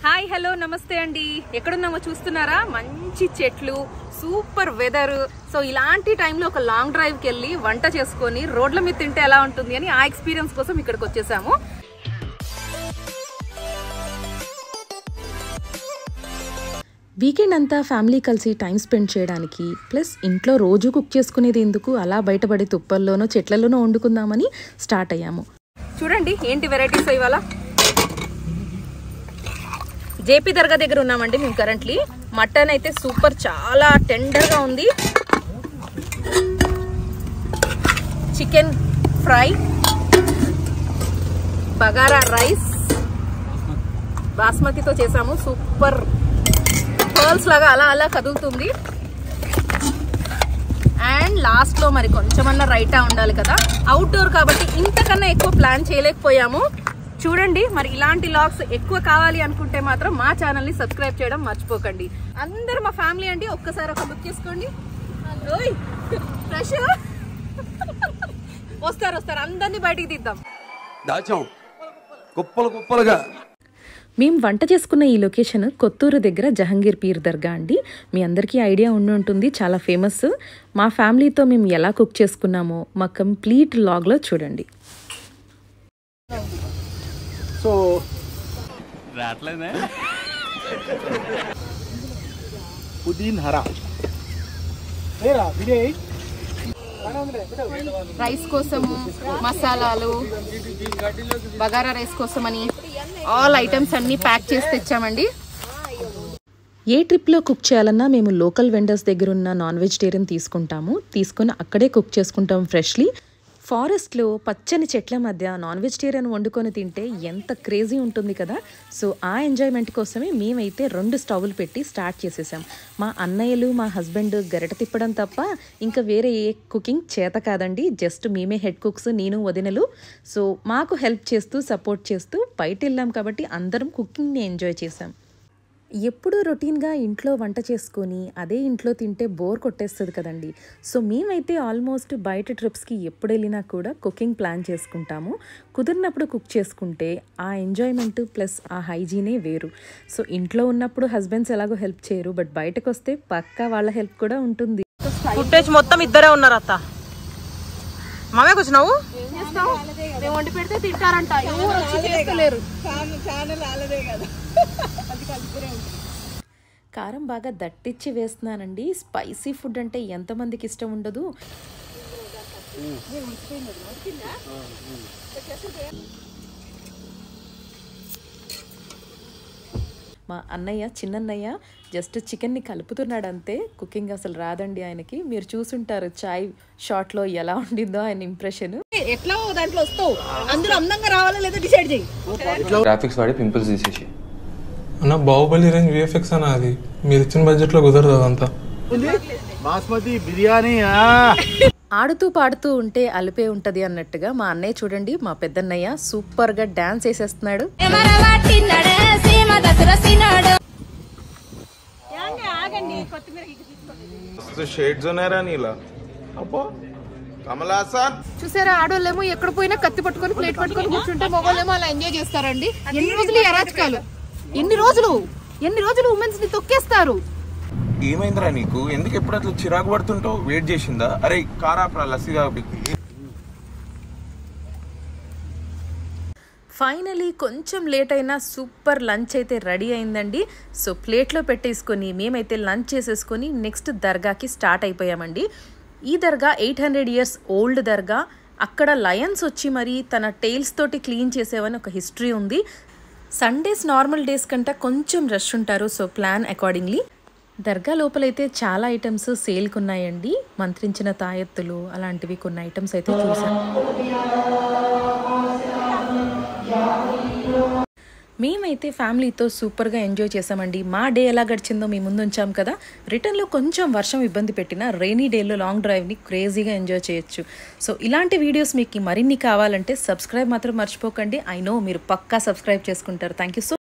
Hi hello నమస్తే అండి. ఎక్కడున్నామో చూస్తున్నారా? మంచి చెట్లు, సూపర్ వెదర్. సో ఇలాంటి టైంలో ఒక లాంగ్ డ్రైవ్ కి వెళ్ళి వంట చేసుకొని రోడ్ల మీద తింటే ఎలా ఉంటుంది అని ఆ ఎక్స్పీరియన్స్ కోసం ఇక్కడికి వచ్చేసాము. వీకెండ్ అంతా ఫ్యామిలీ కలిసి టైం స్పెండ్ చేయడానికి, ప్లస్ ఇంట్లో రోజు కుక్ చేసుకునేది ఎందుకు, అలా బయటపడి తుప్పల్లోనో చెట్లలోనో వండుకుందామని స్టార్ట్ అయ్యాము. చూడండి ఏంటి వెరైటీస్ ఇవాళ. జేపీ దర్గా దగ్గర ఉన్నామండి మేము కరెంట్లీ. మటన్ అయితే సూపర్, చాలా టెండర్గా ఉంది. చికెన్ ఫ్రై, బగారా రైస్ బాస్మతితో చేసాము. సూపర్ పర్ల్స్ లాగా అలా అలా కదులుతుంది. అండ్ లాస్ట్ లో మరి కొంచెమన్నా రైటా ఉండాలి కదా. అవుట్డోర్ కాబట్టి ఇంతకన్నా ఎక్కువ ప్లాన్ చేయలేకపోయాము. చూడండి, మరి ఇలాంటి లాగ్స్ ఎక్కువ కావాలి అనుకుంటే మాత్రం మా ఛానల్ ని సబ్స్క్రైబ్ చేయడం మర్చిపోకండి. అందరు మా ఫ్యామిలీ అండి, ఒక్కసారి ఒక లుక్ చేసుకోండి. ఫ్రెష్ వస్తారు అందరినీ బయటికి తీద్దాం. మేము వంట చేసుకున్న ఈ లొకేషన్ కొత్తూరు దగ్గర జహంగీర్ పీర్ దర్గా అండి. మీ అందరికీ ఐడియా ఉండి ఉంటుంది, చాలా ఫేమస్. మా ఫ్యామిలీతో మేము ఎలా కుక్ చేసుకున్నామో మా కంప్లీట్ లాగ్లో చూడండి. రైస్ కోసము మసాలాలు, బగారా రైస్ కోసం అని ఆల్ ఐటమ్స్ అన్ని ప్యాక్ చేసి తెచ్చామండి. ఏ ట్రిప్లో కుక్ చేయాలన్నా మేము లోకల్ వెండర్స్ దగ్గర ఉన్న నాన్ వెజిటేరియన్ తీసుకొని అక్కడే కుక్ చేసుకుంటాం ఫ్రెష్లీ. ఫారెస్ట్లో పచ్చని చెట్ల మధ్య నాన్ వెజిటేరియన్ వండుకొని తింటే ఎంత క్రేజీ ఉంటుంది కదా. సో ఆ ఎంజాయ్మెంట్ కోసమే మేమైతే 2 స్టవ్లు పెట్టి స్టార్ట్ చేసేసాం. మా అన్నయ్యలు, మా హస్బెండ్ గరిట తిప్పడం తప్ప ఇంకా వేరే ఏ కుకింగ్ చేత కాదండి. జస్ట్ మేమే హెడ్ కుక్స్, నేను వదినలు. సో మాకు హెల్ప్ చేస్తూ సపోర్ట్ చేస్తూ బయట వెళ్ళాం కాబట్టి అందరం కుకింగ్ని ఎంజాయ్ చేసాం. ఎప్పుడూ రొటీన్గా ఇంట్లో వంట చేసుకొని అదే ఇంట్లో తింటే బోర్ కొట్టేస్తుంది కదండి. సో మేమైతే ఆల్మోస్ట్ బయట ట్రిప్స్కి ఎప్పుడు వెళ్ళినా కూడా కుకింగ్ ప్లాన్ చేసుకుంటాము. కుదిరినప్పుడు కుక్ చేసుకుంటే ఆ ఎంజాయ్మెంట్ ప్లస్ ఆ హైజీనే వేరు. సో ఇంట్లో ఉన్నప్పుడు హస్బెండ్స్ ఎలాగో హెల్ప్ చేయరు, బట్ బయటకు వస్తే పక్కా వాళ్ళ హెల్ప్ కూడా ఉంటుంది. ఫుటేజ్ మొత్తం ఇద్దరే ఉన్నారు అత్త. మామే కూర్చున్నావు, ఏం చేస్తావు? మేము వండి పెడితే తింటారంట, ఎవరు వచ్చి చేస్తలేరు. కారం బాగా దట్టిచ్చి వేస్తున్నానండి. స్పైసీ ఫుడ్ అంటే ఎంతమందికి ఇష్టం ఉండదు. మా అన్నయ్య, చిన్నన్నయ్య జస్ట్ చికెన్ని కలుపుతున్నాడు అంతే. కుకింగ్ అసలు రాదండి ఆయనకి. మీరు చూసుంటారు చాయ్ షాట్లో ఎలా ఉండిందో ఆయన ఇంప్రెషన్. ఎట్లా దాంట్లో వస్తావు, అందులో అందంగా రావాలా లేదా డిసైడ్ చేయి. గ్రాఫిక్స్ వాడి పింపుల్స్ తీసేసి అన్న బాహుబలి రేంజ్ విఎఫ్ఎక్స్ అన్న, అది మీరు ఇచ్చిన బడ్జెట్ లో కుదరదు అదంతా. బాస్మతి బిర్యానీ ఆడుతూ పాడుతూ ఉంటే అలిపే ఉంటది అన్నట్టుగా మా అన్నయ్య చూడండి, మా పెద్దన్నయ్య సూపర్ గా డాన్స్ వేసేస్తున్నాడు. చూసారా, ఆడోళ్ళేమో ఎక్కడ పోయినా కత్తి పట్టుకొని ప్లేట్ పట్టుకొని కూర్చుంటే మగవాళ్ళేమో అలా ఎంజాయ్ చేస్తారండి. ఎన్ని రోజులు ఈ అరాచకాలు, ఎన్ని రోజులు ఉమెన్స్ ని తొక్కేస్తారు. ఏమైందిరా నీకు? ఎందుకు ఎప్పుడు అట్లా చిరాకు పడుతుంటావు? వెయిట్ చేసిందా? అరే కారాప్రా లస్సీగా. ఫైనలీ కొంచెం లేట్ అయినా సూపర్ లంచ్ అయితే రెడీ అయిందండి. సో ప్లేట్లో పెట్టేసుకొని మేమైతే లంచ్ చేసేసుకొని నెక్స్ట్ దర్గాకి స్టార్ట్ అయిపోయామండి. ఈ దర్గా 800 years ఓల్డ్ దర్గా. అక్కడ లయన్స్ వచ్చి మరి తన టెయిల్స్ తోటి క్లీన్ చేసేవని ఒక హిస్టరీ ఉంది. సండేస్ నార్మల్ డేస్ కంటే కొంచెం రష్ ఉంటారు. So plan accordingly. దర్గా లోపలైతే చాలా ఐటమ్స్ సేల్కి ఉన్నాయండి. మంత్రించిన తాయెత్తులు అలాంటివి కొన్ని ఐటమ్స్ అయితే చూసాం. మేమైతే ఫ్యామిలీతో సూపర్గా ఎంజాయ్ చేసామండి. మా డే ఎలా గడిచిందో మీ ముందు ఉంచాం కదా. రిటర్న్లో కొంచెం వర్షం ఇబ్బంది పెట్టినా రైనీ డేలో లాంగ్ డ్రైవ్ని క్రేజీగా ఎంజాయ్ చేయొచ్చు. సో ఇలాంటి వీడియోస్ మీకు మరిన్ని కావాలంటే సబ్స్క్రైబ్ మాత్రం మర్చిపోకండి. ఐ నో మీరు పక్కా సబ్స్క్రైబ్ చేసుకుంటారు. Thank you so